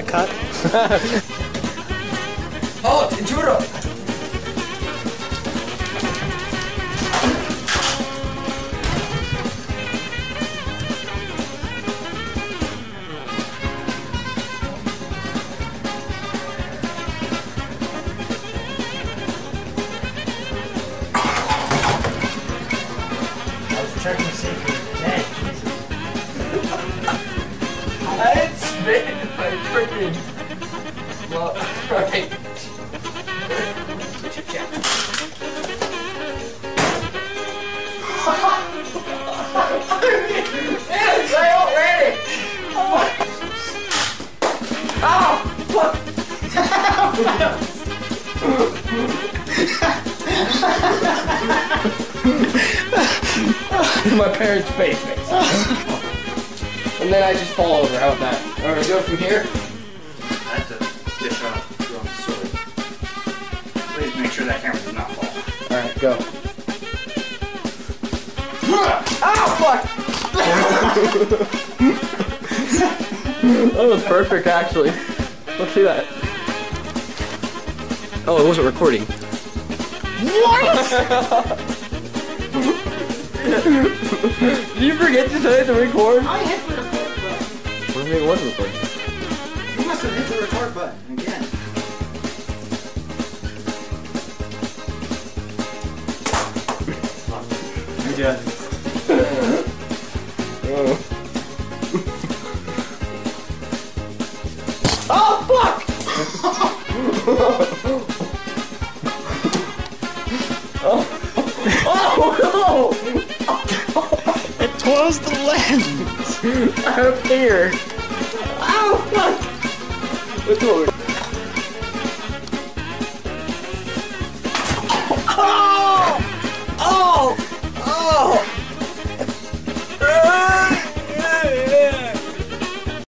cut. Halt! Intruder! Checking to see if you're dead, Jesus. I didn't spit in my freaking. Well, right. Switch your check. Yes, I already. Oh, fuck. My parents' basement. And then I just fall over. How about that? Alright, go from here. I have to dish off your own sword. Please make sure that camera does not fall. Alright, go. Oh, fuck! That was perfect, actually. Let's see that. Oh, it wasn't recording. What? Did you forget to say to record? I hit the record button. What do you mean it wasn't recording? You must have hit the record button again. Yeah. Oh, fuck! Oh no! It twirls the lens! Up here! Oh fuck! Let's go.